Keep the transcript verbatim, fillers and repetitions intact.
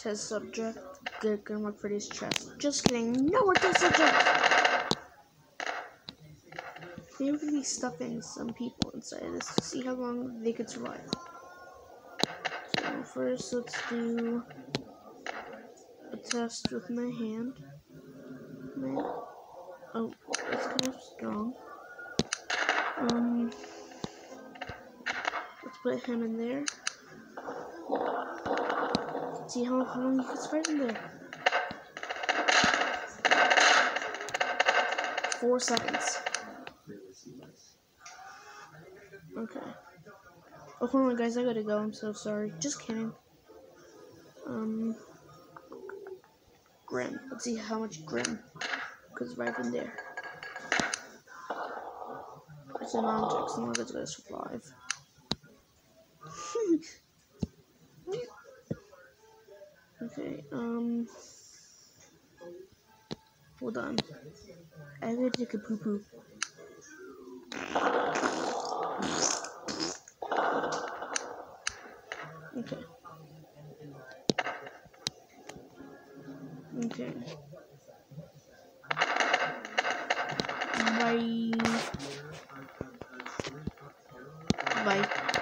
Test subject. Get glamrock Freddy's chest. Just kidding. No more test subject. They were gonna be stuffing some people inside this to see how long they could survive. So first, let's do a test with my hand. My, oh, it's kind of strong. Um, let's put him in there. See how long you can survive in there. Four seconds. Okay. Oh, hold on, guys. I gotta go. I'm so sorry. Just kidding. Um, Grim. Let's see how much Grim could survive in there. It's an object. As long as it's gonna survive. Okay. Um. Hold on. I gotta take a poo poo. Okay. Okay. Bye. Bye.